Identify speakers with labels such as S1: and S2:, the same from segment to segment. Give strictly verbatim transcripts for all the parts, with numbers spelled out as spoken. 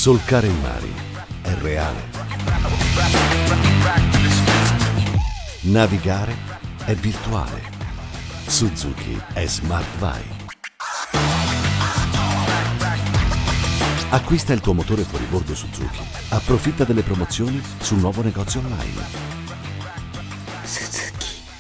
S1: Solcare i mari è reale. Navigare è virtuale. Suzuki è Smart Vibe. Acquista il tuo motore fuoribordo Suzuki. Approfitta delle promozioni sul nuovo negozio online. Suzuki.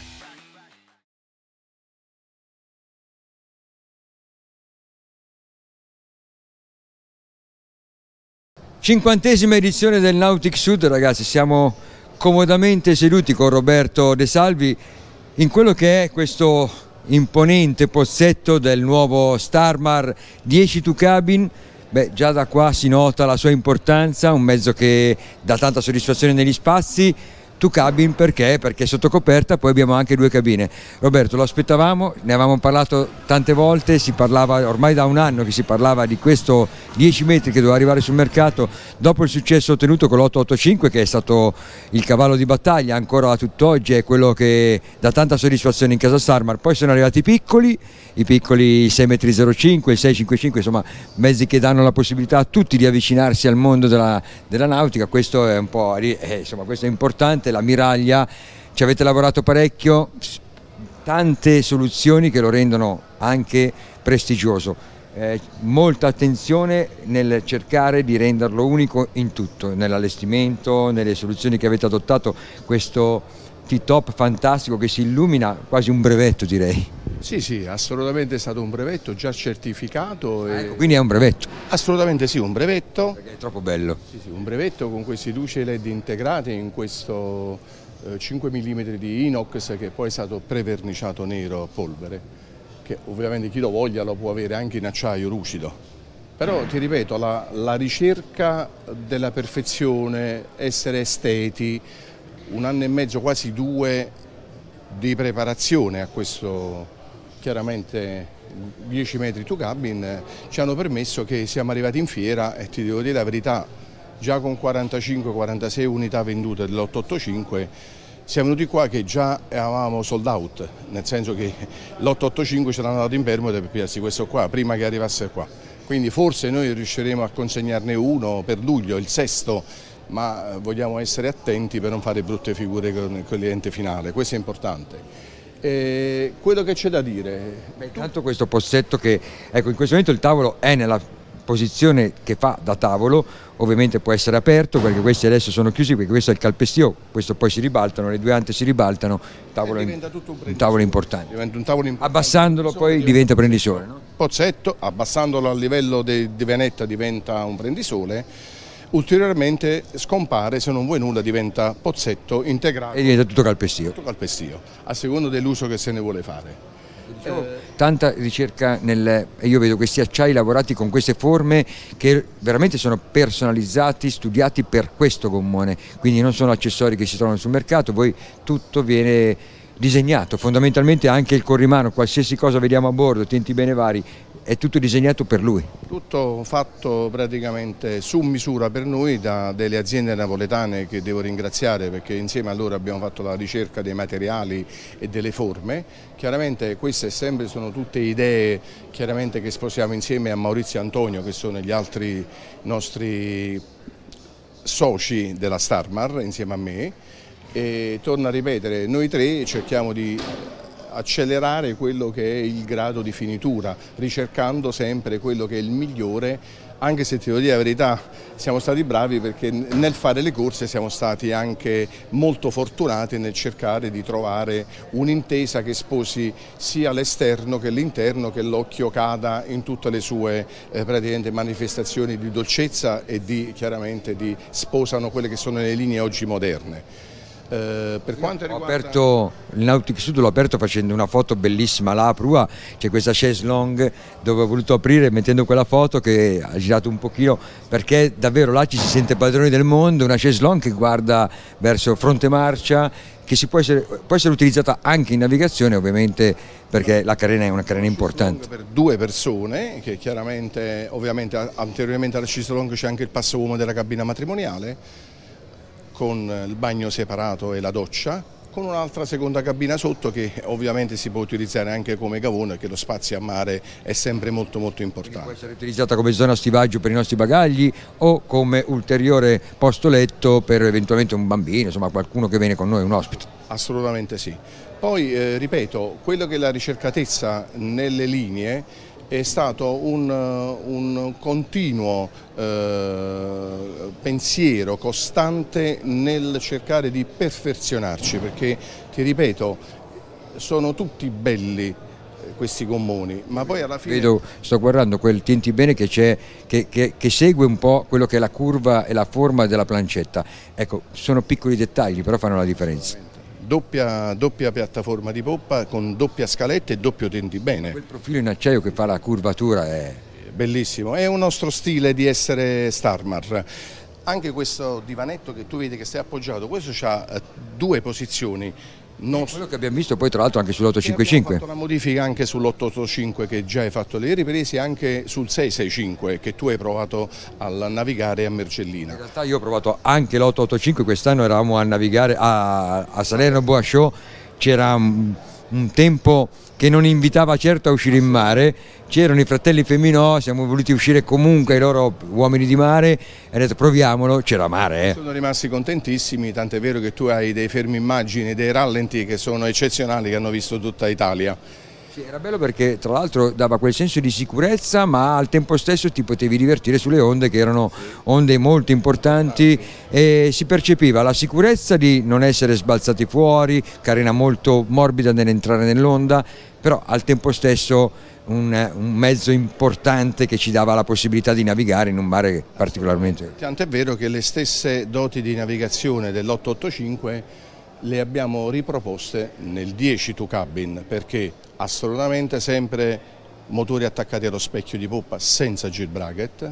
S2: Cinquantesima edizione del Nautic Sud, ragazzi, siamo comodamente seduti con Roberto De Salvi in quello che è questo imponente pozzetto del nuovo Starmar dieci two cabin. Beh, già da qua si nota la sua importanza, un mezzo che dà tanta soddisfazione negli spazi. Two cabin perché? Perché sotto coperta poi abbiamo anche due cabine. Roberto, lo aspettavamo, ne avevamo parlato tante volte, si parlava ormai da un anno che si parlava di questo dieci metri che doveva arrivare sul mercato dopo il successo ottenuto con l'otto ottantacinque, che è stato il cavallo di battaglia ancora a tutt'oggi, è quello che dà tanta soddisfazione in casa Starmar. Poi sono arrivati i piccoli, i piccoli sei metri zero cinque, il sei cinquantacinque, insomma mezzi che danno la possibilità a tutti di avvicinarsi al mondo della, della nautica. Questo è un po', eh, insomma, questo è importante. La miraglia, ci avete lavorato parecchio, tante soluzioni che lo rendono anche prestigioso, eh, molta attenzione nel cercare di renderlo unico in tutto, nell'allestimento, nelle soluzioni che avete adottato, questo T-top fantastico che si illumina, quasi un brevetto direi.
S3: Sì, sì, assolutamente è stato un brevetto già certificato.
S2: E... Ecco, quindi è un brevetto?
S3: Assolutamente sì, un brevetto.
S2: Perché è troppo bello.
S3: Sì, sì, un brevetto con queste luci L E D integrate in questo eh, cinque millimetri di inox che poi è stato preverniciato nero a polvere, che ovviamente chi lo voglia lo può avere anche in acciaio lucido. Però ti ripeto, la, la ricerca della perfezione, essere esteti, un anno e mezzo, quasi due, di preparazione a questo chiaramente dieci metri two cabin ci hanno permesso che siamo arrivati in fiera e ti devo dire la verità, già con quarantacinque quarantasei unità vendute dell'otto ottantacinque siamo venuti qua che già eravamo sold out, nel senso che l'otto ottantacinque ce l'hanno dato in permuta per pigliarsi questo qua prima che arrivasse qua, quindi forse noi riusciremo a consegnarne uno per luglio, il sesto, ma vogliamo essere attenti per non fare brutte figure con il cliente finale, questo è importante. E quello che c'è da dire...
S2: Beh, intanto questo pozzetto che, ecco, in questo momento il tavolo è nella posizione che fa da tavolo, ovviamente può essere aperto perché questi adesso sono chiusi perché questo è il calpestio, questo poi si ribaltano, le due ante si ribaltano, il tavolo è un, un tavolo importante.
S3: Diventa un tavolo importante.
S2: Abbassandolo poi diventa prendisole, no?
S3: Pozzetto, abbassandolo a livello di venetta diventa un prendisole. Ulteriormente scompare, se non vuoi nulla diventa pozzetto integrato.
S2: E diventa tutto calpestio.
S3: Tutto calpestio, a seconda dell'uso che se ne vuole fare.
S2: Dicevo, eh, tanta ricerca nel... e io vedo questi acciai lavorati con queste forme che veramente sono personalizzati, studiati per questo gommone, quindi non sono accessori che si trovano sul mercato, poi tutto viene disegnato, fondamentalmente anche il corrimano, qualsiasi cosa vediamo a bordo, tinti bene vari, è tutto disegnato per lui.
S3: Tutto fatto praticamente su misura per noi da delle aziende napoletane che devo ringraziare perché insieme a loro abbiamo fatto la ricerca dei materiali e delle forme. Chiaramente queste sempre sono tutte idee chiaramente che sposiamo insieme a Maurizio e Antonio che sono gli altri nostri soci della Starmar insieme a me e torno a ripetere, noi tre cerchiamo di accelerare quello che è il grado di finitura, ricercando sempre quello che è il migliore, anche se ti devo dire la verità siamo stati bravi perché nel fare le corse siamo stati anche molto fortunati nel cercare di trovare un'intesa che sposi sia l'esterno che l'interno, che l'occhio cada in tutte le sue eh, praticamente manifestazioni di dolcezza e di chiaramente di sposano quelle che sono le linee oggi moderne.
S2: Eh, per quanto riguarda... Ho aperto il Nautic Sud, l'ho aperto facendo una foto bellissima là a prua, c'è questa chaise longue dove ho voluto aprire mettendo quella foto che ha girato un pochino perché davvero là ci si sente padroni del mondo, una chaise longue che guarda verso fronte marcia, che si può essere, può essere utilizzata anche in navigazione ovviamente perché la carena è una carena importante.
S3: Per due persone, che chiaramente ovviamente anteriormente alla chaise longue c'è anche il passauomo della cabina matrimoniale, con il bagno separato e la doccia, con un'altra seconda cabina sotto che ovviamente si può utilizzare anche come gavone, perché lo spazio a mare è sempre molto molto importante.
S2: Quindi può essere utilizzata come zona stivaggio per i nostri bagagli o come ulteriore posto letto per eventualmente un bambino, insomma qualcuno che viene con noi, un ospite.
S3: Assolutamente sì. Poi eh, ripeto, quello che è la ricercatezza nelle linee è stato un, un continuo eh, pensiero costante nel cercare di perfezionarci, perché ti ripeto, sono tutti belli questi gommoni, ma poi alla fine...
S2: Vedo, sto guardando quel tienti bene che c'è, che, che, che segue un po' quello che è la curva e la forma della plancetta. Ecco, sono piccoli dettagli, però fanno la differenza.
S3: Doppia, doppia piattaforma di poppa con doppia scaletta e doppio tenti bene.
S2: Quel profilo in acciaio che fa la curvatura è...
S3: bellissimo, è un nostro stile di essere Starmar. Anche questo divanetto che tu vedi che stai appoggiato, questo ha due posizioni. Non...
S2: quello che abbiamo visto poi tra l'altro anche sull'otto cinque cinque.
S3: Abbiamo fatto una modifica anche sull'otto otto cinque che già hai fatto le riprese, anche sul sei sei cinque che tu hai provato a navigare a Mergellina.
S2: In realtà io ho provato anche l'otto otto cinque, quest'anno eravamo a navigare a, a Salerno Boa Show, c'era un, un tempo che non invitava certo a uscire in mare, c'erano i fratelli Femminò, siamo voluti uscire comunque, i loro uomini di mare, e hanno detto proviamolo, c'era mare. Eh.
S3: Sono rimasti contentissimi, tant'è vero che tu hai dei fermi immagini, dei rallenti che sono eccezionali, che hanno visto tutta Italia.
S2: Sì, era bello perché tra l'altro dava quel senso di sicurezza, ma al tempo stesso ti potevi divertire sulle onde che erano onde molto importanti e si percepiva la sicurezza di non essere sbalzati fuori, carena molto morbida nell'entrare nell'onda, però al tempo stesso un, un mezzo importante che ci dava la possibilità di navigare in un mare particolarmente...
S3: Tant'è vero che le stesse doti di navigazione dell'otto otto cinque le abbiamo riproposte nel dieci two cabin, perché assolutamente sempre motori attaccati allo specchio di poppa senza jet bracket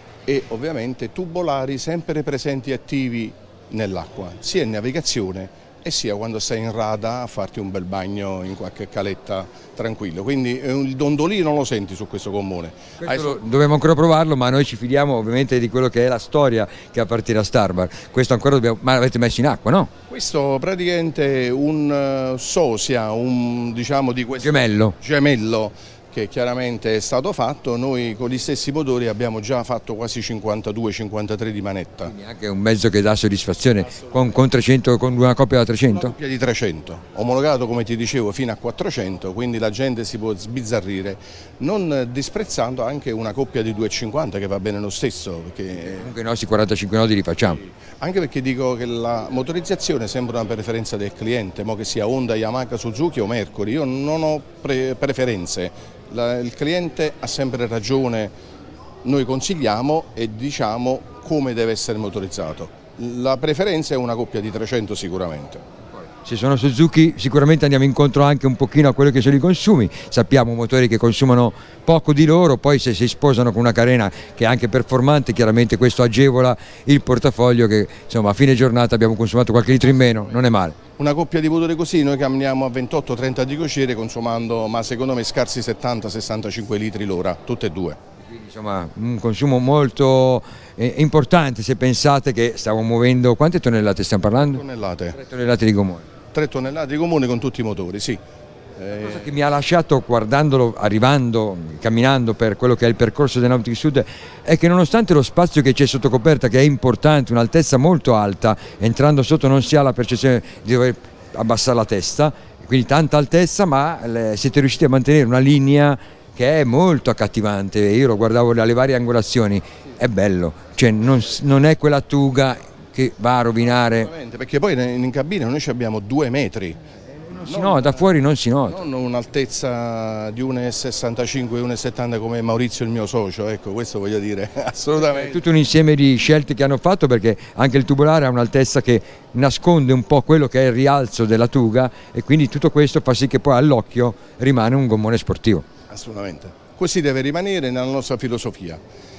S3: e ovviamente tubolari sempre presenti attivi nell'acqua, sia in navigazione e sia quando sei in rada a farti un bel bagno in qualche caletta tranquillo, quindi il dondolino lo senti su questo gommone.
S2: Questo dobbiamo ancora provarlo, ma noi ci fidiamo ovviamente di quello che è la storia che appartiene a Starmar. Questo ancora dobbiamo... ma l'avete messo in acqua, no?
S3: Questo praticamente un sosia, un diciamo di questo
S2: gemello.
S3: gemello che chiaramente è stato fatto, noi con gli stessi motori abbiamo già fatto quasi cinquantadue cinquantatré di manetta.
S2: Quindi anche un mezzo che dà soddisfazione con, con, trecento, con una coppia da trecento?
S3: Una coppia di trecento, omologato come ti dicevo fino a quattrocento, quindi la gente si può sbizzarrire, non disprezzando anche una coppia di duecentocinquanta che va bene lo stesso. Perché...
S2: comunque i nostri quarantacinque nodi li facciamo.
S3: Anche perché dico che la motorizzazione sembra una preferenza del cliente, mo che sia Honda, Yamaha, Suzuki o Mercury, io non ho pre preferenze. La, il cliente ha sempre ragione, noi consigliamo e diciamo come deve essere motorizzato. La preferenza è una coppia di trecento sicuramente.
S2: Se sono Suzuki sicuramente andiamo incontro anche un pochino a quello che sono i consumi, sappiamo motori che consumano poco di loro, poi se si sposano con una carena che è anche performante chiaramente questo agevola il portafoglio che insomma a fine giornata abbiamo consumato qualche litro in meno, non è male.
S3: Una coppia di motori così noi camminiamo a ventotto trenta di crociere consumando ma secondo me scarsi settanta sessantacinque litri l'ora, tutte e due.
S2: Quindi insomma un consumo molto eh, importante se pensate che stiamo muovendo, quante tonnellate stiamo parlando?
S3: Tonnellate.
S2: tre tonnellate di gommone.
S3: tre tonnellate di gommone con tutti i motori, sì.
S2: La cosa che mi ha lasciato guardandolo, arrivando, camminando per quello che è il percorso del Nautic Sud è che nonostante lo spazio che c'è sotto coperta, che è importante, un'altezza molto alta, entrando sotto non si ha la percezione di dover abbassare la testa, quindi tanta altezza, ma le, siete riusciti a mantenere una linea che è molto accattivante. Io lo guardavo dalle varie angolazioni, è bello, cioè non, non è quella tuga che va a rovinare.
S3: Perché poi in cabina noi abbiamo due metri.
S2: No, da fuori non si nota.
S3: Non un'altezza di uno e sessantacinque, uno e settanta come Maurizio il mio socio, ecco questo voglio dire, assolutamente.
S2: È tutto un insieme di scelte che hanno fatto perché anche il tubolare ha un'altezza che nasconde un po' quello che è il rialzo della tuga e quindi tutto questo fa sì che poi all'occhio rimane un gommone sportivo.
S3: Assolutamente, così deve rimanere nella nostra filosofia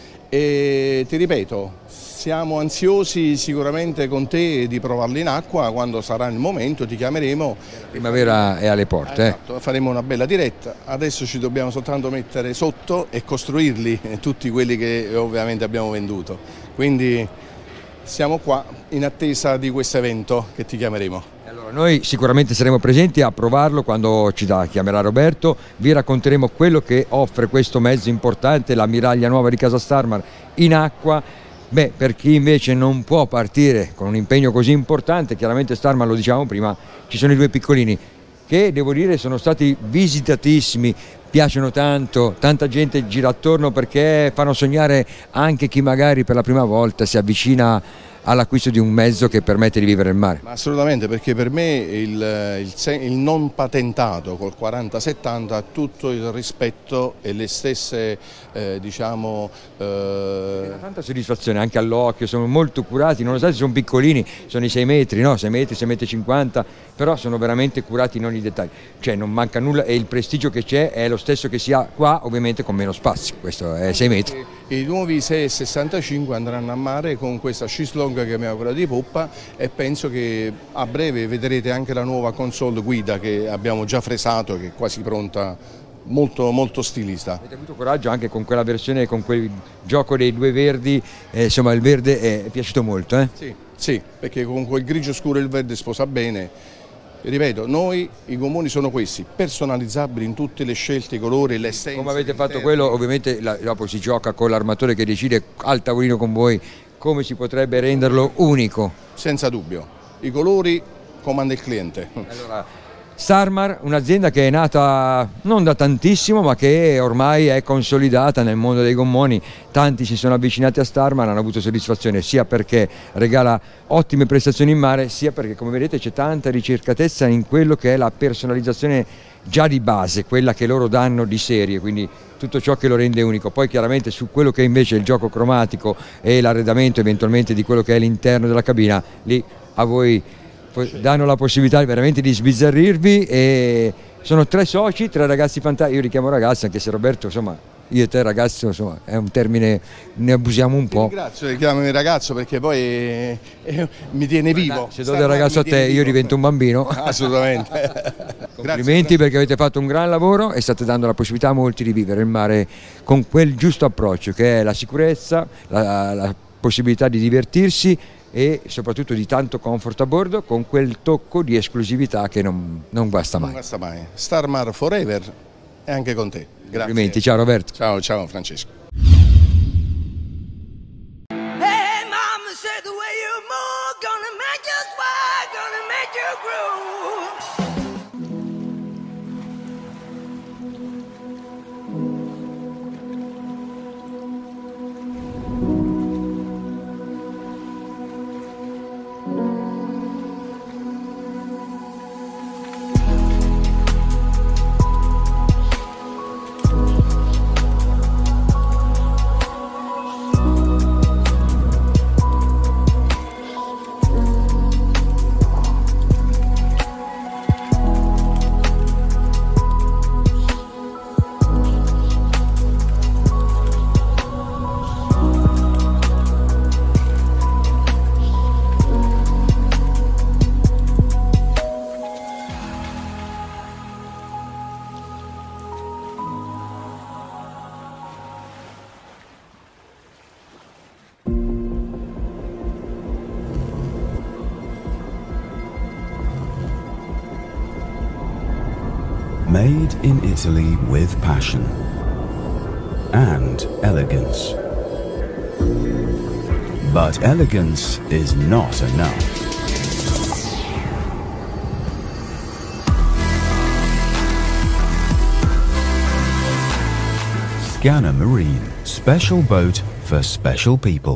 S3: e ti ripeto, siamo ansiosi sicuramente con te di provarli in acqua, quando sarà il momento ti chiameremo.
S2: La primavera è alle porte.
S3: Esatto, eh. Faremo una bella diretta, adesso ci dobbiamo soltanto mettere sotto e costruirli tutti quelli che ovviamente abbiamo venduto, quindi siamo qua in attesa di questo evento che ti chiameremo.
S2: Allora, noi sicuramente saremo presenti a provarlo quando ci da, chiamerà Roberto, vi racconteremo quello che offre questo mezzo importante, la Miraglia nuova di Casa Starmar in acqua. Beh, per chi invece non può partire con un impegno così importante, chiaramente Starmar, lo diciamo prima, ci sono i due piccolini che devo dire sono stati visitatissimi, piacciono tanto, tanta gente gira attorno perché fanno sognare anche chi magari per la prima volta si avvicina all'acquisto di un mezzo che permette di vivere il mare.
S3: Ma assolutamente, perché per me il, il, il non patentato col quaranta settanta ha tutto il rispetto e le stesse eh, diciamo eh...
S2: tanta soddisfazione anche all'occhio, sono molto curati, nonostante sono piccolini, sono i sei metri, no? sei metri, sei metri e cinquanta, però sono veramente curati in ogni dettaglio, cioè non manca nulla e il prestigio che c'è è lo stesso che si ha qua, ovviamente con meno spazio, questo è sei metri.
S3: I nuovi sei e sessantacinque andranno a mare con questa sciss long che abbiamo quella di poppa e penso che a breve vedrete anche la nuova console guida che abbiamo già fresato, che è quasi pronta, molto, molto stilista.
S2: Avete avuto coraggio anche con quella versione, con quel gioco dei due verdi, eh, insomma il verde è piaciuto molto. Eh?
S3: Sì, sì, perché con quel grigio scuro il verde sposa bene. Ripeto, noi i gommoni sono questi, personalizzabili in tutte le scelte, i colori, le essenze.
S2: Come avete fatto quello, ovviamente la, dopo si gioca con l'armatore che decide al tavolino con voi come si potrebbe renderlo unico.
S3: Senza dubbio, i colori comanda il cliente.
S2: Allora, Starmar, un'azienda che è nata non da tantissimo ma che ormai è consolidata nel mondo dei gommoni, tanti si sono avvicinati a Starmar, hanno avuto soddisfazione sia perché regala ottime prestazioni in mare, sia perché come vedete c'è tanta ricercatezza in quello che è la personalizzazione già di base, quella che loro danno di serie, quindi tutto ciò che lo rende unico. Poi chiaramente su quello che invece è il gioco cromatico e l'arredamento eventualmente di quello che è l'interno della cabina, lì a voi danno la possibilità veramente di sbizzarrirvi e sono tre soci, tre ragazzi fantastici, io li chiamo ragazzi anche se Roberto, insomma, io e te ragazzo, insomma, è un termine, ne abusiamo un po'.
S3: Grazie, ti chiamami ragazzo perché poi eh, eh, mi tiene vivo.
S2: Se do del ragazzo a te io divento un bambino.
S3: Assolutamente.
S2: Complimenti perché avete fatto un gran lavoro e state dando la possibilità a molti di vivere il mare con quel giusto approccio che è la sicurezza, la, la possibilità di divertirsi e soprattutto di tanto comfort a bordo con quel tocco di esclusività che non, non guasta mai.
S3: Non guasta mai. Starmar forever e anche con te. Grazie.
S2: Complimenti, ciao Roberto.
S3: Ciao, ciao Francesco.
S4: Hey, mama said the way you move, gonna make you swag, gonna make you groove.
S5: Made in Italy with passion and elegance. But elegance is not enough. Scanner Marine, special boat for special people.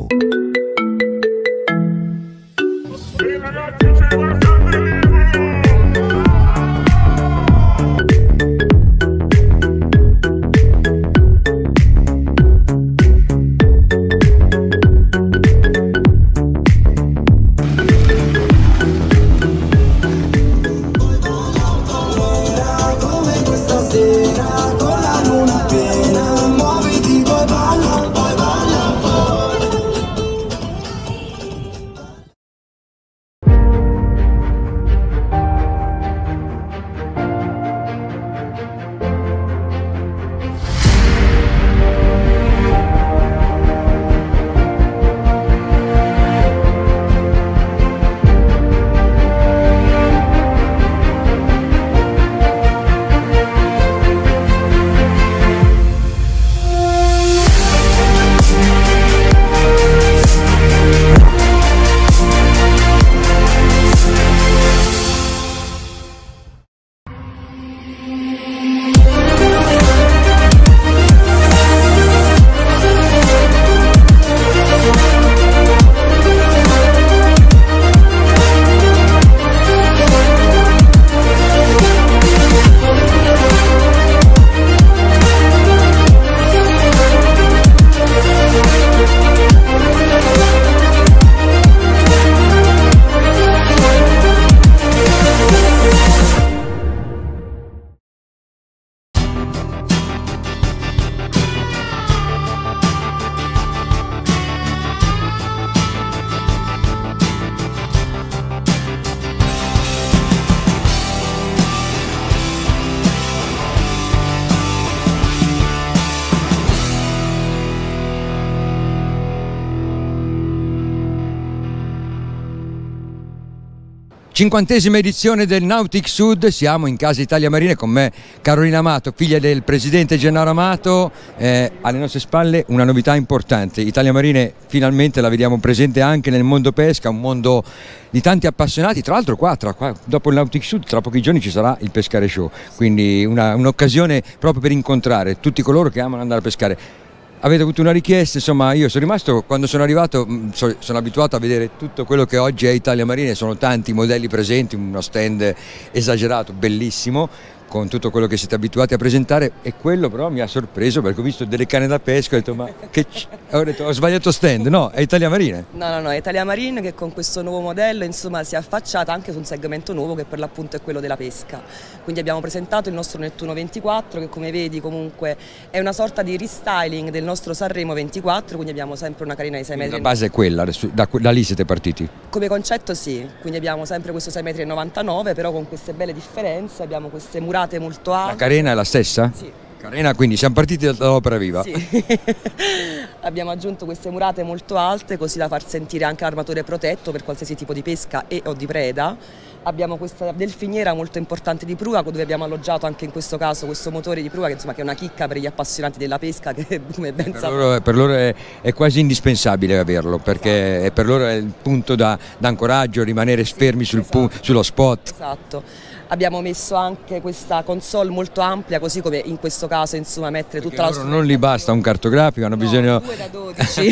S2: Cinquantesima edizione del Nautic Sud, siamo in Casa Italia Marine, con me Carolina Amato, figlia del presidente Gennaro Amato. Eh, alle nostre spalle una novità importante, Italia Marine finalmente la vediamo presente anche nel mondo pesca, un mondo di tanti appassionati. Tra l'altro qua, tra, qua dopo il Nautic Sud tra pochi giorni ci sarà il Pescare Show, quindi un'occasione proprio per incontrare tutti coloro che amano andare a pescare. Avete avuto una richiesta, insomma io sono rimasto, quando sono arrivato sono abituato a vedere tutto quello che oggi è Italia Marine, sono tanti modelli presenti, uno stand esagerato, bellissimo, con tutto quello che siete abituati a presentare, e quello però mi ha sorpreso perché ho visto delle canne da pesca e ho detto ma che ho, detto, ho sbagliato stand, no, è Italia Marine.
S6: No, no, no, è Italia Marine che con questo nuovo modello insomma si è affacciata anche su un segmento nuovo che per l'appunto è quello della pesca. Quindi abbiamo presentato il nostro Nettuno ventiquattro che come vedi comunque è una sorta di restyling del nostro Sanremo ventiquattro, quindi abbiamo sempre una carina di sei metri.
S2: La base è quella, da, da lì siete partiti?
S6: Come concetto sì, quindi abbiamo sempre questo sei metri e novantanove, però con queste belle differenze, abbiamo queste murate molto alte.
S2: La carena è la stessa?
S6: Sì.
S2: Carena, quindi siamo partiti dall'opera viva.
S6: Sì. Abbiamo aggiunto queste murate molto alte così da far sentire anche l'armatore protetto per qualsiasi tipo di pesca e o di preda. Abbiamo questa delfiniera molto importante di prua dove abbiamo alloggiato anche in questo caso questo motore di prua che, insomma, che è una chicca per gli appassionati della pesca che come ben
S2: per
S6: sapete.
S2: Loro, per loro è, è quasi indispensabile averlo perché esatto. Per loro è il punto d'ancoraggio, rimanere fermi sul
S6: esatto.
S2: sullo spot.
S6: Esatto. Abbiamo messo anche questa console molto ampia, così come in questo caso insomma mettere
S2: perché
S6: tutta la
S2: non gli basta un cartografico, hanno
S6: no,
S2: bisogno
S6: due da dodici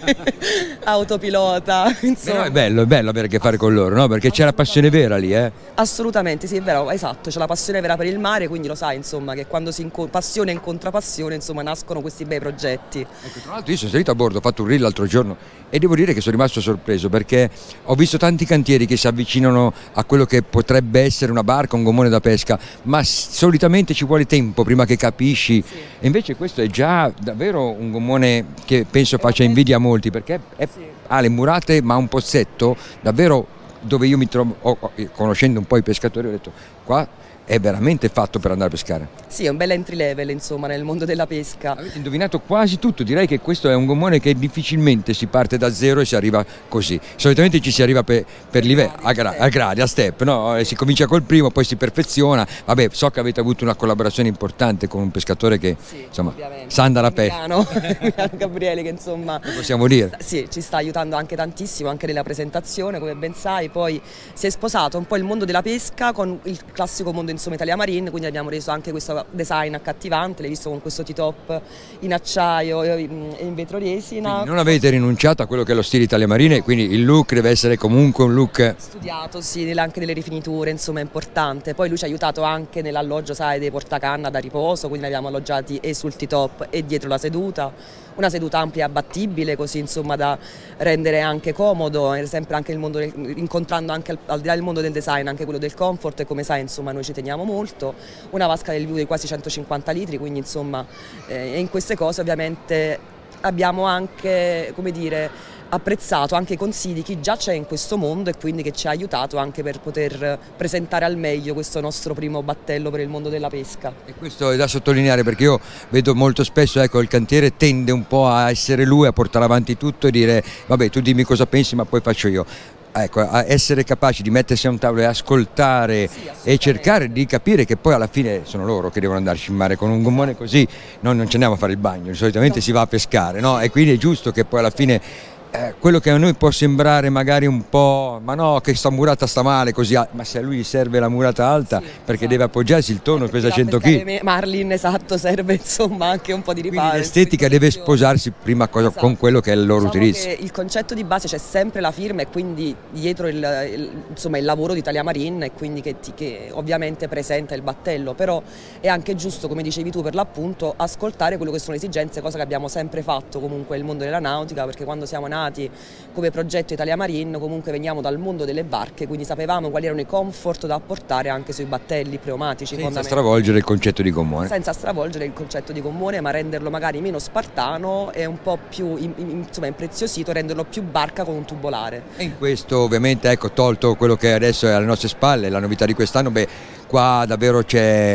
S6: autopilota, insomma.
S2: No, è bello, è bello avere a che fare con loro, no? Perché c'è la passione vera lì, eh?
S6: Assolutamente, sì, è vero, esatto, c'è la passione vera per il mare, quindi lo sai, insomma, che quando si inco- passione incontra passione, insomma, nascono questi bei progetti.
S2: Ecco, tra l'altro io sono salito a bordo, ho fatto un reel l'altro giorno e devo dire che sono rimasto sorpreso perché ho visto tanti cantieri che si avvicinano a quello che potrebbe essere una barca, un gommone da pesca, ma solitamente ci vuole tempo prima che capisci, sì. E invece questo è già davvero un gommone che penso faccia invidia a molti perché è, sì. Ha le murate ma un pozzetto davvero dove io mi trovo, oh, conoscendo un po' i pescatori ho detto qua è veramente fatto per andare a pescare.
S6: Sì, è un bel entry level insomma nel mondo della pesca.
S2: Avete indovinato quasi tutto, direi che questo è un gommone che difficilmente si parte da zero e si arriva così. Solitamente ci si arriva per, per livello, a, gra a gradi, a step, no? Si comincia col primo, poi si perfeziona. Vabbè, so che avete avuto una collaborazione importante con un pescatore che sì, insomma sa andare a pesca.
S6: Milano, Milano Gabriele che insomma
S2: lo possiamo dire.
S6: Sì, ci sta aiutando anche tantissimo, anche nella presentazione, come ben sai, poi si è sposato un po' il mondo della pesca con il classico mondo insomma Italia Marine, quindi abbiamo reso anche questo design accattivante, l'hai visto con questo T-top in acciaio e in vetro resina.
S2: Quindi non avete rinunciato a quello che è lo stile Italia Marine, quindi il look deve essere comunque un look
S6: studiato, sì, anche delle rifiniture, insomma è importante. Poi lui ci ha aiutato anche nell'alloggio, sai, dei portacanna da riposo, quindi li abbiamo alloggiati e sul T-top e dietro la seduta. Una seduta ampia e abbattibile, così insomma da rendere anche comodo, sempre anche il mondo del, incontrando anche al, al di là del mondo del design anche quello del comfort, e come sai insomma noi ci teniamo molto. Una vasca del View di quasi centocinquanta litri, quindi insomma eh, in queste cose ovviamente abbiamo anche, come dire, apprezzato anche i consigli di chi già c'è in questo mondo e quindi che ci ha aiutato anche per poter presentare al meglio questo nostro primo battello per il mondo della pesca.
S2: E questo è da sottolineare perché io vedo molto spesso, ecco, il cantiere tende un po' a essere lui, a portare avanti tutto e dire vabbè tu dimmi cosa pensi ma poi faccio io. Ecco, a essere capaci di mettersi a un tavolo e ascoltare sì, e cercare di capire che poi alla fine sono loro che devono andarci in mare. Con un gommone così noi non ci andiamo a fare il bagno, solitamente no. Si va a pescare, no? E quindi è giusto che poi alla fine eh, quello che a noi può sembrare magari un po', ma no, che sta murata sta male così, ma se a lui gli serve la murata alta sì, perché esatto. Deve appoggiarsi, il tonno pesa cento chilogrammi.
S6: Marlin, esatto, serve insomma anche un po' di riparo.
S2: L'estetica deve sposarsi prima cosa, esatto. Con quello che è il loro
S6: diciamo
S2: utilizzo.
S6: Che il concetto di base c'è sempre la firma e quindi dietro il, il, insomma, il lavoro di Italia Marine e quindi che, ti, che ovviamente presenta il battello, però è anche giusto, come dicevi tu per l'appunto, ascoltare quello che sono le esigenze, cosa che abbiamo sempre fatto comunque nel mondo della nautica, perché quando siamo nati come progetto Italia Marine comunque veniamo dal mondo delle barche, quindi sapevamo quali erano i comfort da apportare anche sui battelli pneumatici.
S2: Senza stravolgere il concetto di gommone.
S6: Senza stravolgere il concetto di gommone, ma renderlo magari meno spartano e un po' più insomma impreziosito, renderlo più barca con un tubolare.
S2: E in questo ovviamente, ecco, tolto quello che adesso è alle nostre spalle, la novità di quest'anno, beh, qua davvero c'è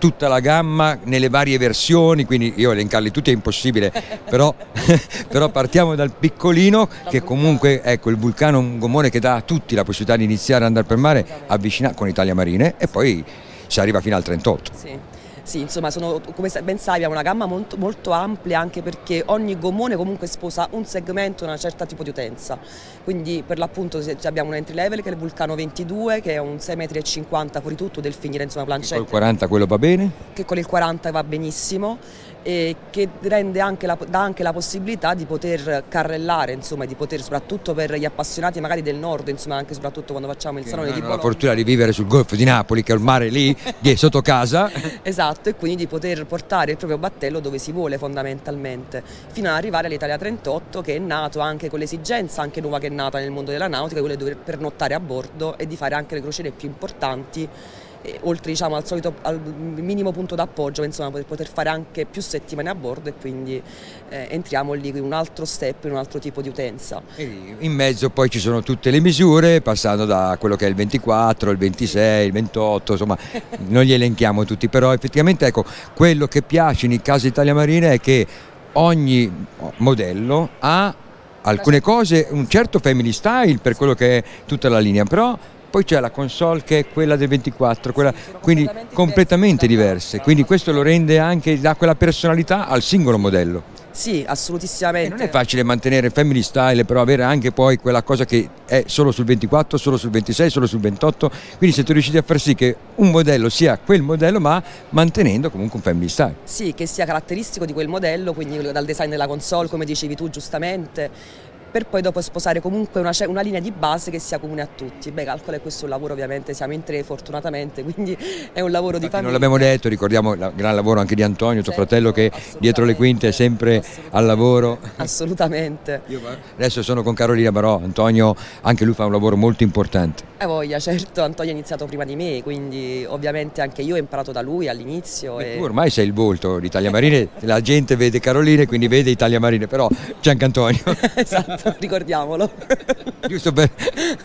S2: tutta la gamma nelle varie versioni, quindi io elencarli tutti è impossibile, però, però partiamo dal piccolino, che comunque ecco il Vulcano è un gommone che dà a tutti la possibilità di iniziare ad andare per mare, avvicinare con Italia Marine e poi si arriva fino al trentotto.
S6: Sì. Sì, insomma, sono, come ben sai, abbiamo una gamma molto, molto amplia, anche perché ogni gommone comunque sposa un segmento, una certa tipo di utenza. Quindi per l'appunto abbiamo un entry level che è il Vulcano ventidue, che è un sei virgola cinquanta metri fuori tutto del finire, insomma, plancette.
S2: Con il quaranta quello va bene?
S6: Che con il quaranta va benissimo, e che rende anche la, dà anche la possibilità di poter carrellare, insomma, di poter, soprattutto per gli appassionati magari del nord, insomma, anche soprattutto quando facciamo il salone di Bologna.
S2: La fortuna di vivere sul Golfo di Napoli, che è il mare lì, sotto casa.
S6: Esatto, e quindi di poter portare il proprio battello dove si vuole fondamentalmente, fino ad arrivare all'Italia trentotto, che è nato anche con l'esigenza, anche nuova che è nata nel mondo della nautica, quella di dover pernottare a bordo e di fare anche le crociere più importanti, eh, oltre diciamo al solito al minimo punto d'appoggio, insomma, per poter fare anche più settimane a bordo, e quindi eh, entriamo lì in un altro step, in un altro tipo di utenza.
S2: E in mezzo poi ci sono tutte le misure, passando da quello che è il ventiquattro, il ventisei, il ventotto, insomma non li elenchiamo tutti, però effettivamente ecco, quello che piace in casa Italia Marine è che ogni modello ha alcune cose, un certo family style per quello che è tutta la linea, però poi c'è la console che è quella del ventiquattro, quella, quindi completamente, completamente diverse, quindi questo lo rende anche, dà quella personalità al singolo modello.
S6: Sì, assolutissimamente.
S2: E non è facile mantenere il family style, però avere anche poi quella cosa che è solo sul ventiquattro, solo sul ventisei, solo sul ventotto, quindi siete riusciti a far sì che un modello sia quel modello ma mantenendo comunque un family style.
S6: Sì, che sia caratteristico di quel modello, quindi dal design della console, come dicevi tu giustamente, per poi dopo sposare comunque una, una linea di base che sia comune a tutti. Beh, calcola che questo è un lavoro, ovviamente siamo in tre fortunatamente, quindi è un lavoro
S2: Infatti
S6: di famiglia.
S2: Non l'abbiamo detto, ricordiamo il gran lavoro anche di Antonio, tuo fratello, che dietro le quinte è sempre al lavoro.
S6: Assolutamente.
S2: Io adesso sono con Carolina, però Antonio anche lui fa un lavoro molto importante.
S6: Eh voglia, certo, Antonio ha iniziato prima di me, quindi ovviamente anche io ho imparato da lui all'inizio.
S2: E
S6: e...
S2: tu ormai sei il volto di Italia Marine, la gente vede Carolina e quindi vede Italia Marine, però c'è anche Antonio.
S6: Esatto, ricordiamolo.
S2: Giusto per...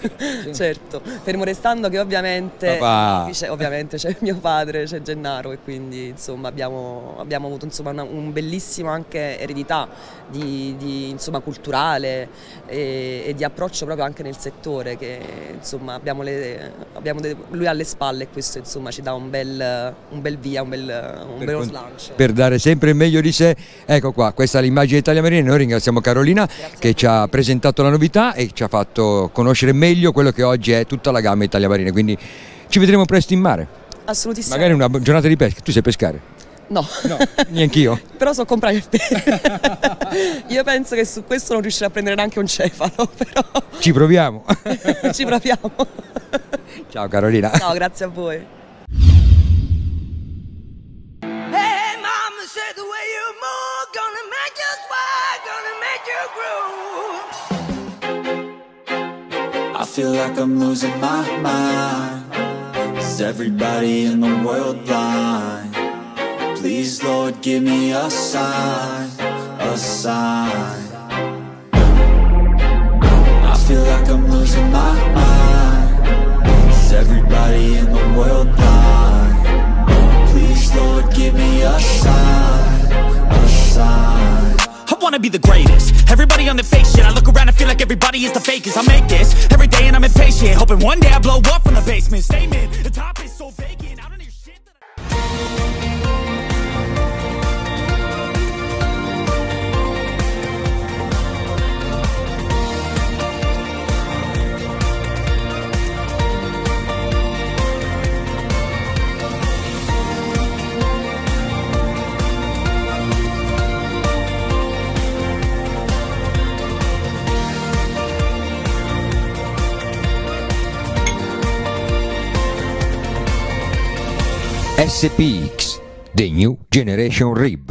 S6: Certo, fermo restando che ovviamente,
S2: c'è,
S6: ovviamente c'è mio padre, c'è Gennaro, e quindi insomma abbiamo, abbiamo avuto insomma una, un bellissimo anche eredità di, di insomma culturale e, e di approccio proprio anche nel settore, che insomma abbiamo, le, abbiamo de, lui alle spalle, e questo insomma ci dà un bel, un bel via, un bel un bello slancio.
S2: Per dare sempre il meglio di sé. Ecco qua, questa è l'immagine di Italia Marine. Noi ringraziamo Carolina. Grazie, che ci ha presentato la novità e ci ha fatto conoscere meglio quello che oggi è tutta la gamma Italia Marine, quindi ci vedremo presto in mare.
S6: Assolutamente.
S2: Magari una giornata di pesca. Tu sai pescare?
S6: No,
S2: no, neanch'io.
S6: Però so comprare il pesce. Io penso che su questo non riuscirò a prendere neanche un cefalo, però...
S2: Ci proviamo.
S6: Ci proviamo.
S2: Ciao Carolina.
S6: Ciao, grazie a voi.
S4: Hey, mama said the way you move, gonna make you swag, gonna make you groove.
S7: I feel like I'm losing my mind. Is everybody in the world blind? Please, Lord, give me a sign, a sign. I feel like I'm losing my mind. Is everybody in the world blind? Please, Lord, give me a sign, a sign.
S8: I wanna be the greatest. Everybody on the fake shit. I look around and feel like everybody is the fakest. I make this every day and I'm impatient, hoping one day I blow up from the basement. Statement, the top is so vacant. I don't hear shit that
S2: S P X, The New Generation Rib.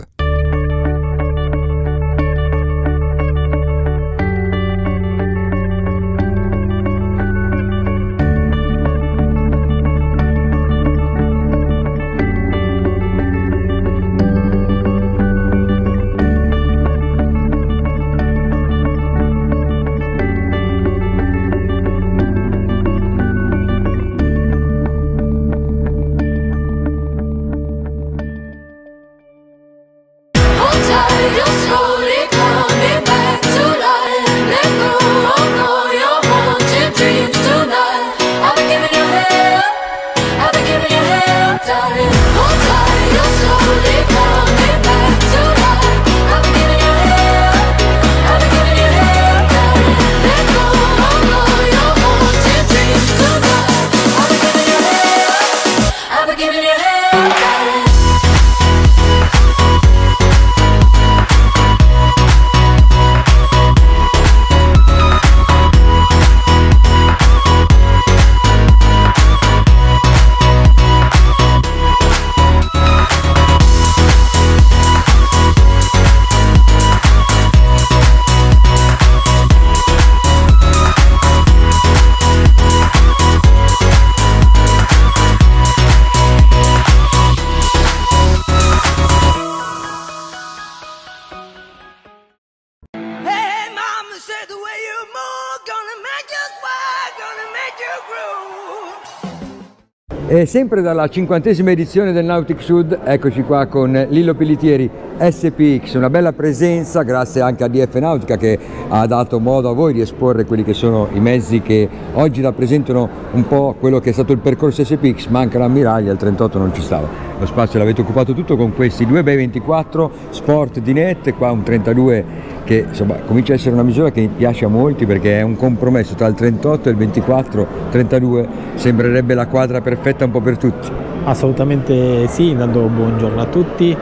S2: E sempre dalla cinquantesima edizione del Nautic Sud, eccoci qua con Lillo Pilitieri, S P X, una bella presenza grazie anche a D F Nautica che ha dato modo a voi di esporre quelli che sono i mezzi che oggi rappresentano un po' quello che è stato il percorso S P X. Manca l'ammiraglia, il trentotto non ci stava, lo spazio l'avete occupato tutto con questi due bei ventiquattro Sport di net, qua un trentadue che insomma comincia a essere una misura che piace a molti perché è un compromesso tra il trentotto e il ventiquattro trentadue, sembrerebbe la quadra perfetta un po' per tutti.
S9: Assolutamente sì, intanto buongiorno a tutti.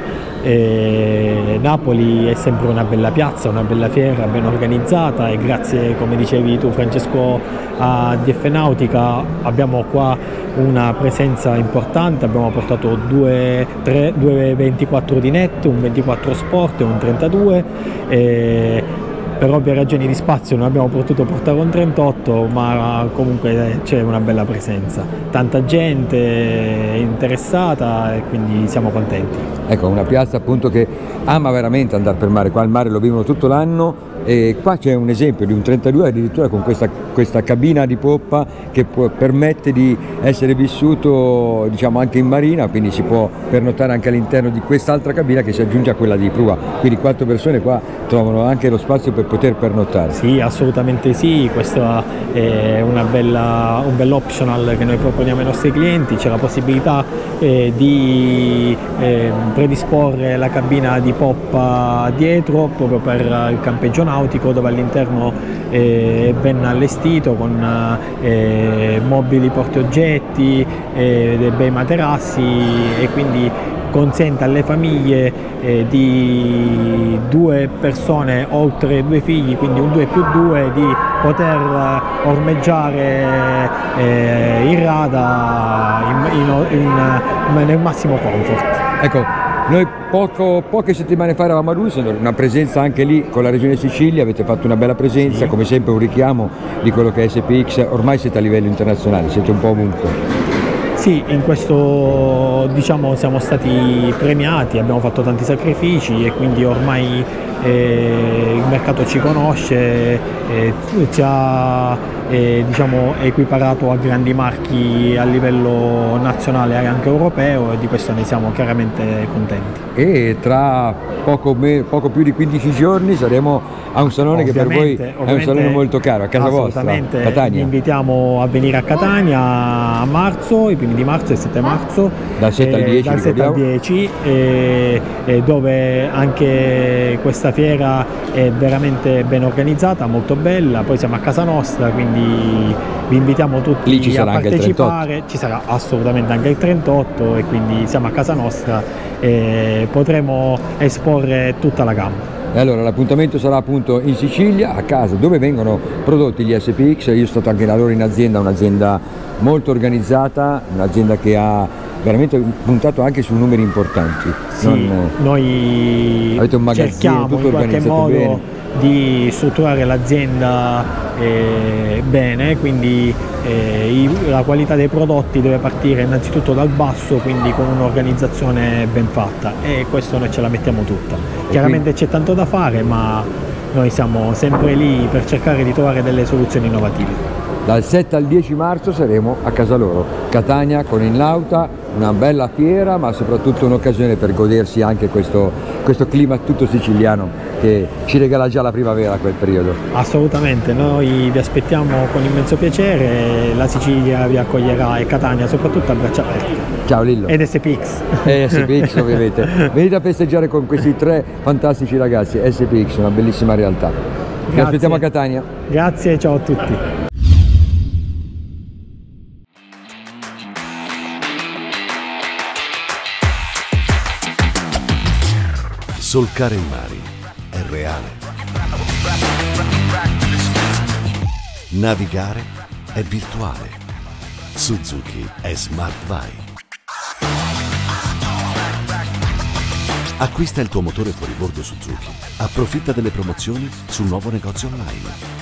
S9: Eh, Napoli è sempre una bella piazza, una bella fiera ben organizzata e grazie, come dicevi tu Francesco, a D F Nautica abbiamo qua una presenza importante, abbiamo portato due, tre, due ventiquattro di net, un ventiquattro sport e un trentadue. Eh, per ovvie ragioni di spazio non abbiamo potuto portare un trentotto, ma comunque c'è una bella presenza, tanta gente interessata e quindi siamo contenti.
S2: Ecco, una piazza appunto che ama veramente andare per mare, qua il mare lo vivono tutto l'anno e qua c'è un esempio di un trentadue addirittura con questa, questa cabina di poppa che può, permette di essere vissuto diciamo anche in marina, quindi si può pernottare anche all'interno di quest'altra cabina che si aggiunge a quella di prua, quindi quattro persone qua trovano anche lo spazio per poter pernottare.
S9: Sì, assolutamente sì, questo è una bella, un bel optional che noi proponiamo ai nostri clienti, c'è la possibilità eh, di eh, predisporre la cabina di poppa dietro proprio per il campeggio nautico, dove all'interno è ben allestito con eh, mobili portaoggetti, eh, dei bei materassi e quindi consente alle famiglie eh, di due persone oltre due figli, quindi un due più due, di poter eh, ormeggiare eh, in rada in, in, in, nel massimo comfort.
S2: Ecco, noi poco, poche settimane fa eravamo a Russo, una presenza anche lì con la regione Sicilia, avete fatto una bella presenza, sì. Come sempre un richiamo di quello che è S P X, ormai siete a livello internazionale, siete un po' ovunque.
S9: Sì, in questo diciamo siamo stati premiati, abbiamo fatto tanti sacrifici e quindi ormai eh, il mercato ci conosce, eh, ci ha eh, diciamo, equiparato a grandi marchi a livello nazionale e anche europeo e di questo ne siamo chiaramente contenti.
S2: E tra poco, me, poco più di quindici giorni saremo a un salone che per voi è un salone molto caro, a casa vostra, Catania.
S9: Vi invitiamo a venire a Catania a marzo, i primi di marzo e il sette marzo,
S2: dal sette al dieci,
S9: dal sette al dieci eh, eh, dove anche questa fiera è veramente ben organizzata, molto bella, poi siamo a casa nostra, quindi vi invitiamo tutti
S2: Lì ci sarà
S9: a
S2: anche
S9: partecipare, ci sarà assolutamente anche il trentotto e quindi siamo a casa nostra e potremo esporre tutta la gamma.
S2: E allora l'appuntamento sarà appunto in Sicilia, a casa, dove vengono prodotti gli S P X. Io sono stato anche da loro in azienda, un'azienda molto organizzata, un'azienda che ha veramente puntato anche su numeri importanti.
S9: Sì,
S2: non,
S9: noi
S2: avete un magazzino tutto
S9: in qualche modo
S2: bene.
S9: Di strutturare l'azienda eh, bene, quindi eh, i, la qualità dei prodotti deve partire innanzitutto dal basso, quindi con un'organizzazione ben fatta e questo noi ce la mettiamo tutta. E Chiaramente quindi... c'è tanto da fare, ma noi siamo sempre lì per cercare di trovare delle soluzioni innovative.
S2: Dal sette al dieci marzo saremo a casa loro, Catania con il Nauta, una bella fiera ma soprattutto un'occasione per godersi anche questo, questo clima tutto siciliano che ci regala già la primavera a quel periodo.
S9: Assolutamente, noi vi aspettiamo con immenso piacere, la Sicilia vi accoglierà e Catania soprattutto a braccia aperte.
S2: Ciao Lillo.
S9: Ed S P X.
S2: E S P X ovviamente. Venite a festeggiare con questi tre fantastici ragazzi, S P X, una bellissima realtà. Vi aspettiamo a Catania.
S9: Grazie, ciao a tutti.
S1: Solcare i mari è reale. Navigare è virtuale. Suzuki è Smart Vai. Acquista il tuo motore fuoribordo Suzuki. Approfitta delle promozioni sul nuovo negozio online.